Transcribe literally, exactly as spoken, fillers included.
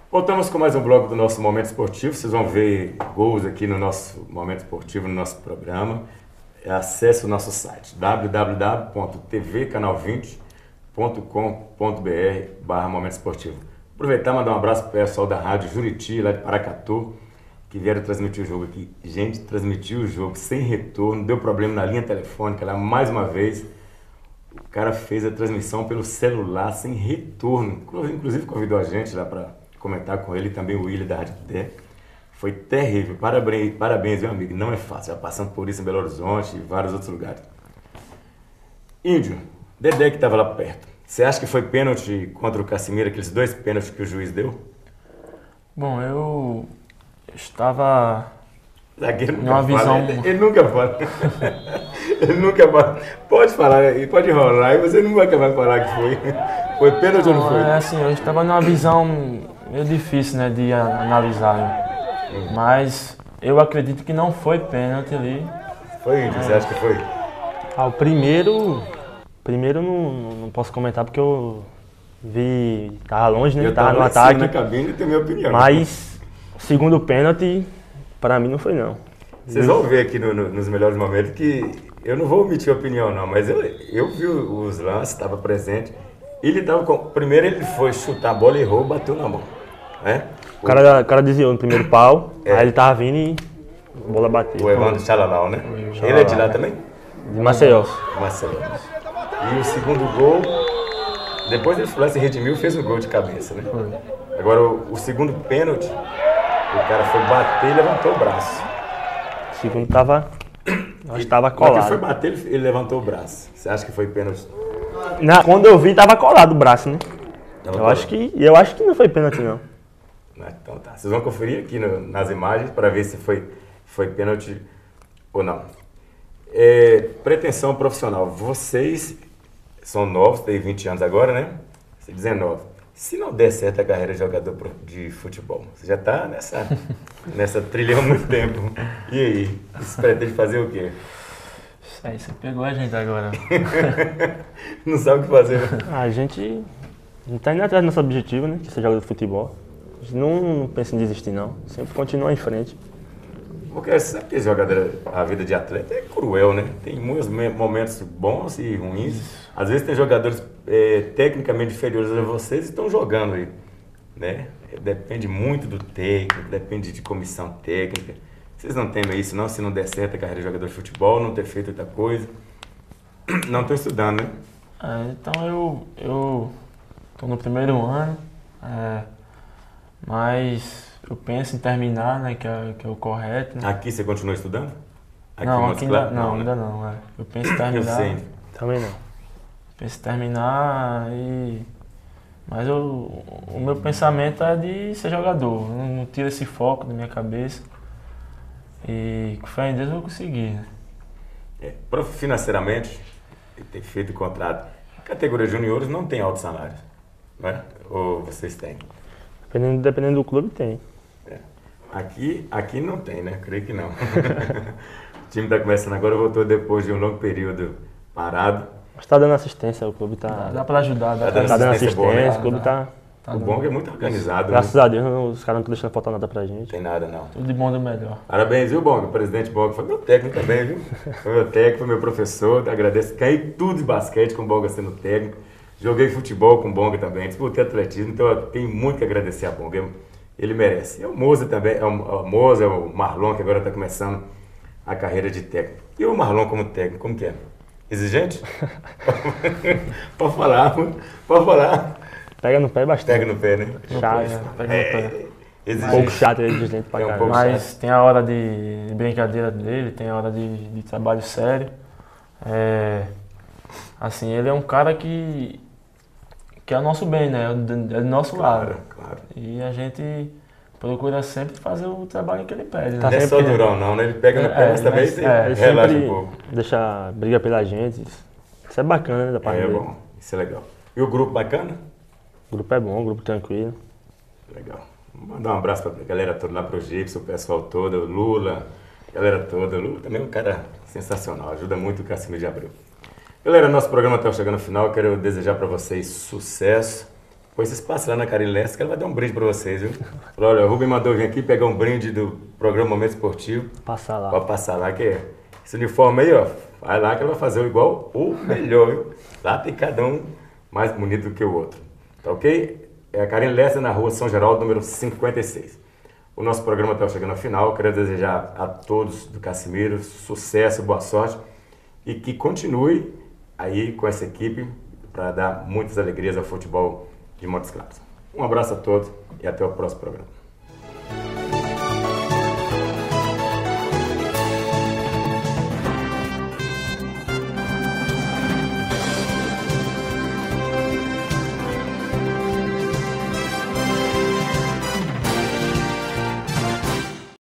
Voltamos com mais um bloco do nosso Momento Esportivo. Vocês vão ver gols aqui no nosso Momento Esportivo, no nosso programa. Acesse o nosso site w w w ponto t v canal vinte ponto com ponto b r barra Momento Esportivo. Aproveitar e mandar um abraço para o pessoal da Rádio Juriti, lá de Paracatu, que vieram transmitir o jogo aqui. Gente, transmitiu o jogo sem retorno, deu problema na linha telefônica lá mais uma vez. O cara fez a transmissão pelo celular sem retorno. Inclusive convidou a gente lá para comentar com ele, também o William da Rádio Té. Foi terrível. Parabéns, parabéns, meu amigo. Não é fácil. Já passando por isso em Belo Horizonte e vários outros lugares. Índio, Dedé que estava lá perto. Você acha que foi pênalti contra o Casimiro, aqueles dois pênaltis que o juiz deu? Bom, eu estava Zagueiro nunca numa visão... fala. Ele, ele nunca fala. Ele nunca fala. Pode falar, pode enrolar, e você nunca vai falar que foi. Foi pênalti ou não foi? É assim, eu estava numa visão meio difícil, né, de analisar. Né? Hum. Mas eu acredito que não foi pênalti ali. Foi, Índio? É. Você acha que foi? Ah, o primeiro... Primeiro não, não posso comentar porque eu vi... Tava longe, né? Eu tava, tava no ataque. na cabine e tenho minha opinião. Mas o segundo pênalti, para mim, não foi não. Vocês vão ver aqui no, no, nos melhores momentos que eu não vou omitir a opinião não, mas eu, eu vi os lances, estava presente. Ele tava com... Primeiro ele foi chutar a bola, errou, bateu na mão. Né? O, cara, o cara desviou no primeiro pau, é. Aí ele tava vindo e a bola bateu. O Evandro Chalalau, né? Chalalau. Ele é de lá também? De Maceió. Maceió. E o segundo gol, depois ele foi lá, se redimiu e fez um gol de cabeça, né? Foi. Agora o, o segundo pênalti, o cara foi bater e levantou o braço. O segundo tava, acho que tava colado. Quando ele foi bater, ele, ele levantou o braço. Você acha que foi pênalti? Na, quando eu vi, tava colado o braço, né? Tava eu colado. acho que, eu acho que não foi pênalti, não. Então tá. Vocês vão conferir aqui no, nas imagens para ver se foi, foi pênalti ou não. É, pretensão profissional. Vocês são novos, tem vinte anos agora, né? dezenove. Se não der certo a carreira de jogador de futebol, você já está nessa, nessa trilha há muito tempo. E aí? Você pretende fazer o quê? Isso aí, você pegou a gente agora. Não sabe o que fazer. A gente não está indo atrás do nosso objetivo, né? Que é ser jogador de futebol. A gente não, não pensa em desistir, não. Sempre continua em frente. Porque sabe que jogador, a vida de atleta é cruel, né? Tem muitos momentos bons e ruins. Isso. Às vezes tem jogadores é, tecnicamente inferiores a vocês e estão jogando aí, né? Depende muito do técnico, depende de comissão técnica. Vocês não temem isso, não? Se não der certo a carreira de jogador de futebol, não ter feito outra coisa. Não estou estudando, né? É, então eu eu tô no primeiro ano, é, mas eu penso em terminar, né, que é, que é o correto. Né? Aqui você continua estudando? Aqui não, aqui ainda, não, ainda né? não. É. Eu penso em terminar. Eu sei. Também não. Penso em terminar e... Mas eu, o meu pensamento é de ser jogador. Eu não tiro esse foco da minha cabeça. E com fé em Deus eu vou conseguir. Né? É, financeiramente, ter feito contrato. A categoria juniores não tem alto salário, né? Ou vocês têm? Dependendo, dependendo do clube, tem. É. Aqui, aqui não tem, né? Creio que não. O time está começando agora, voltou depois de um longo período parado. Mas está dando assistência, o clube está... Dá, dá para ajudar. Dá, tá dando tá dando assistência, assistência, boa, né? o clube está... Tá o bom é que é muito organizado. Graças né? a Deus, não, os caras não estão deixando faltar nada pra gente. Tem nada, não. Tudo de bom do melhor. Parabéns, viu, Bonga? O presidente Bonga foi meu técnico também, viu? Foi meu técnico, foi meu professor. Agradeço. Caí tudo de basquete com o Bonga sendo técnico. Joguei futebol com o Bonga também. Disputei atletismo, então eu tenho muito que agradecer a Bonga. Ele merece. É o Moza também, é o Moza, é o Marlon, que agora está começando a carreira de técnico. E o Marlon como técnico, como que é? Exigente? Pode falar, pode falar. Pega no pé bastante. Pega no pé, né? Chato. É, pega no pé. É, um pouco chato, exigente pra é um caramba. pouco Mas chato. tem a hora de brincadeira dele, tem a hora de, de trabalho sério. É, assim, ele é um cara que, que é o nosso bem, né? É do nosso Claro, lado. claro. E a gente procura sempre fazer o trabalho que ele pede. Né? Tá Não é só sempre- durão, não, né? Ele pega no É, pé, mas é, também mas- tem- é, Ele relaxa sempre um pouco. deixa briga pela gente. Isso é bacana, né, da parte É dele. bom, isso é legal. E o grupo bacana? O grupo é bom, o grupo tranquilo. Legal. Vou mandar um abraço pra galera toda lá, pro Gibson, o pessoal todo, o Lula, a galera toda. O Lula também é um cara sensacional, ajuda muito o Casimiro de Abreu. Galera, nosso programa está chegando ao final. Quero desejar para vocês sucesso, Depois vocês passam lá na Karine Lessa que ela vai dar um brinde pra vocês, viu? Falou, olha, o Rubem mandou vir aqui pegar um brinde do programa Momento Esportivo. Passar lá. Pode passar lá, que é esse uniforme aí, ó, vai lá que ela vai fazer o igual ou melhor, viu? Lá tem cada um mais bonito do que o outro. Tá ok? É a Karine Lessa na rua São Geraldo, número cinquenta e seis. O nosso programa está chegando ao final. Quero desejar a todos do Cassimiro sucesso, boa sorte e que continue aí com essa equipe para dar muitas alegrias ao futebol de Montes Claros. Um abraço a todos e até o próximo programa.